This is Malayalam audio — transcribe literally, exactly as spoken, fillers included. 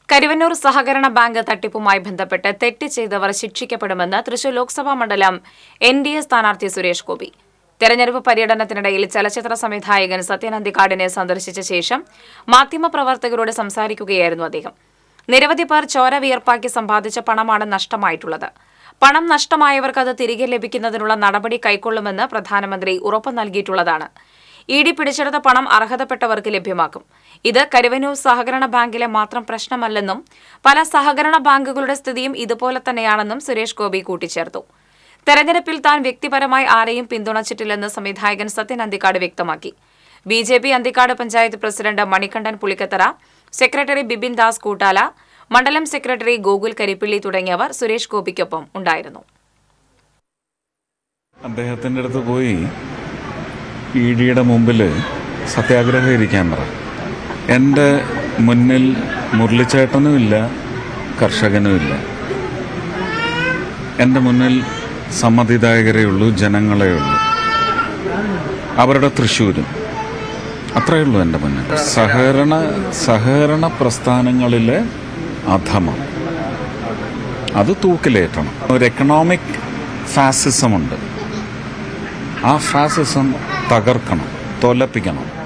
കരുവന്നൂർ സഹകരണ ബാങ്ക് തട്ടിപ്പുമായി ബന്ധപ്പെട്ട് തെറ്റ് ചെയ്തവർ ശിക്ഷിക്കപ്പെടുമെന്ന് തൃശൂർ ലോക്സഭാ മണ്ഡലം എൻ ഡി എ സ്ഥാനാർത്ഥി സുരേഷ് ഗോപി. തെരഞ്ഞെടുപ്പ് പര്യടനത്തിനിടയിൽ ചലച്ചിത്ര സംവിധായകൻ സത്യൻ അന്തിക്കാടിനെ സന്ദർശിച്ച ശേഷം മാധ്യമപ്രവർത്തകരോട് സംസാരിക്കുകയായിരുന്നു അദ്ദേഹം. നിരവധി പേർ ചോര വിയർപ്പാക്കി സമ്പാദിച്ച പണമാണ് നഷ്ടമായിട്ടുള്ളത്. പണം നഷ്ടമായവർക്ക് അത് തിരികെ ലഭിക്കുന്നതിനുള്ള നടപടി കൈക്കൊള്ളുമെന്ന് പ്രധാനമന്ത്രി ഉറപ്പു നൽകിയിട്ടുള്ളതാണ്. ഇ ഡി പിടിച്ചെടുത്ത പണം അർഹതപ്പെട്ടവർക്ക് ലഭ്യമാക്കും. ഇത് കരുവന്നൂർ സഹകരണ ബാങ്കിലെ മാത്രം പ്രശ്നമല്ലെന്നും പല സഹകരണ ബാങ്കുകളുടെ സ്ഥിതിയും ഇതുപോലെ തന്നെയാണെന്നും സുരേഷ് ഗോപി കൂട്ടിച്ചേർത്തു. തെരഞ്ഞെടുപ്പിൽ താൻ വ്യക്തിപരമായി ആരെയും പിന്തുണച്ചിട്ടില്ലെന്ന് സംവിധായകൻ സത്യൻ അന്തിക്കാട് വ്യക്തമാക്കി. B J P Anthikad panchayat president Manikandan Pulikkathara, secretary Bipin Das Koottala, മണ്ഡലം സെക്രട്ടറി ഗോകുൽ കരിപ്പിള്ളി തുടങ്ങിയവർ സുരേഷ് ഗോപിക്കൊപ്പം ഉണ്ടായിരുന്നു. അദ്ദേഹത്തിന്റെ അടുത്ത് പോയി ഇ ഡിയുടെ മുമ്പിൽ സത്യാഗ്രഹം ഇരിക്കാൻ പറ. എൻ്റെ മുന്നിൽ മുരളിച്ചേട്ടനുമില്ല, കർഷകനുമില്ല. എൻ്റെ മുന്നിൽ സമ്മതിദായകരേ ഉള്ളൂ, ജനങ്ങളേ ഉള്ളൂ. അവരുടെ തൃശ്ശൂരും അത്രയേ ഉള്ളൂ എൻ്റെ മുന്നിൽ. സഹകരണ സഹകരണ പ്രസ്ഥാനങ്ങളിലെ അധമം അത് തൂക്കിലേറ്റണം. ഒരു എക്കണോമിക് ഫാസിസമുണ്ട്. ആ ഫാസിസം തകർക്കണം, തോൽപ്പിക്കണം.